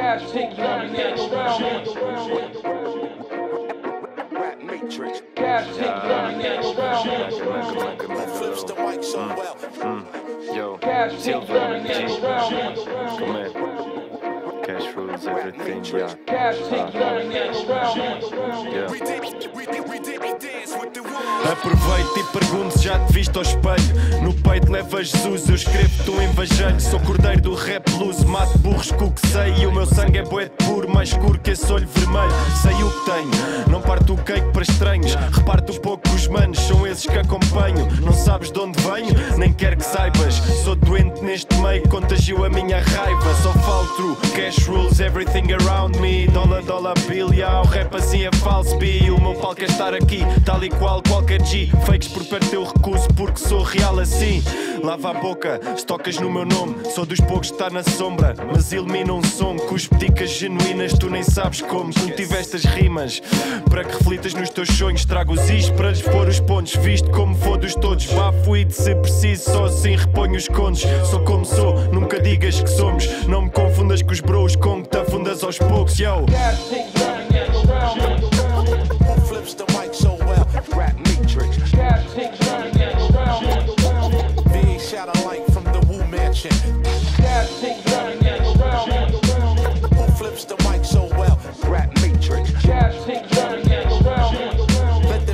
Cash keep running around me. Rap Matrix. Cash keep running around me. Flips the mic so well. Yo, Cash keep running around me. come in. Cash rules everything, yeah. Cash keep running around me. Yeah. We dance with the wolves. Aproveito e pergunto, já te viste ao espelho? No peito leva Jesus, eu escrevo-te um invejelho. Sou cordeiro do rap blues, mato burros com o que sei. E o meu sangue é bué de puro, mais escuro que esse olho vermelho. Sei o que tenho, não parto o cake para estranhos. Reparto um pouco que os manos são esses que acompanho. Não sabes de onde venho, nem quero que saibas. Sou doente neste meio, contagio a minha raiva. Só falo true, cash rules everything around me. Dollar bill, yeah, o rap assim é falso B. O meu palco é estar aqui, tal e qual qualquer G. Fakes por perto eu recuso porque sou real assim. Lava a boca, se tocas no meu nome. Sou dos poucos que está na sombra, mas elimina um som. Cuspe dicas genuínas, tu nem sabes como. Cultiva estas rimas para que reflitas nos teus sonhos. Trago os is para lhes pôr os pontos. Visto como for dos todos, bafo e se preciso, só assim reponho os contos. Sou como sou, nunca digas que somos. Não me confundas com os bros, com que te afundas aos poucos, yo. Cash keep running around me. Who flips the mic so well? Rap Matrix. Cash keep running around me. VA shot a light from the Wu Mansion. Cash keep running around me. Who flips the mic so well? Rap Matrix. Cash keep running around me. Let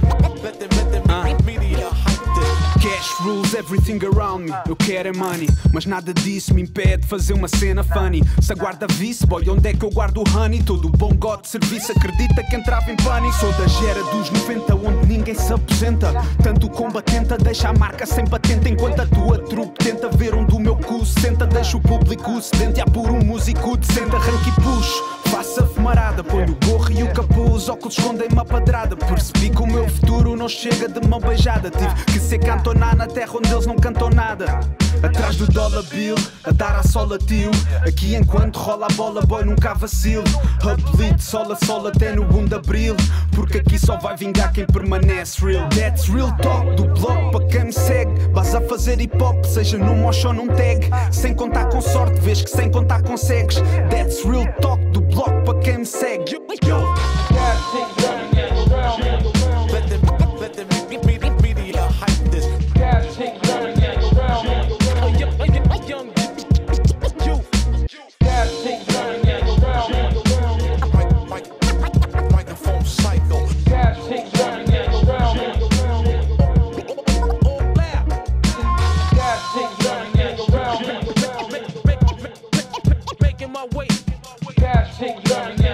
them media hype this. Cash rules everything around me. Eu quero é money, mas nada disso me impede de fazer uma cena funny. Se a guarda visse, boy, onde é que eu guardo o honey? Todo bom god de serviço acredita que entrava em pânico. Sou da gera dos 90, onde ninguém se aposenta. Tanto o combatente deixa a marca sem patente. Enquanto a tua trupe tenta ver onde o meu cu se senta. Deixa o público sedente, há por um músico decente. Arranque e puxo, faço a fumarada. Ponho o gorro e o capuz, óculos escondem-me a padrada. Percebi que o meu futuro não chega de mão beijada. Tive que ser cantonar na terra onde eles não cantam nada. Atrás do dollar bill, a dar a sola tio. Aqui enquanto rola a bola, boy, nunca vacilo. Hub sola até no 1 de abril. Porque aqui só vai vingar quem permanece real. That's real talk do bloco para quem me segue. Vas a fazer hip hop, seja num mosh ou num tag. Sem contar com sorte, vês que sem contar consegues. That's real talk do bloco para quem me segue. Yo. Cash keep running around me. Let them media hype this. Cash keep running around me. Cash keep running around me. Microphone cycle. Cash keep running around me. Cash keep running around me. Making my way. Cash keep running